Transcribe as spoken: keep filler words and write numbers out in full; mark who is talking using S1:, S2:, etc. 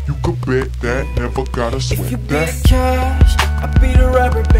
S1: You could bet that, never gotta
S2: If you
S1: sweat
S2: be
S1: that.
S2: the cash, I be the rubber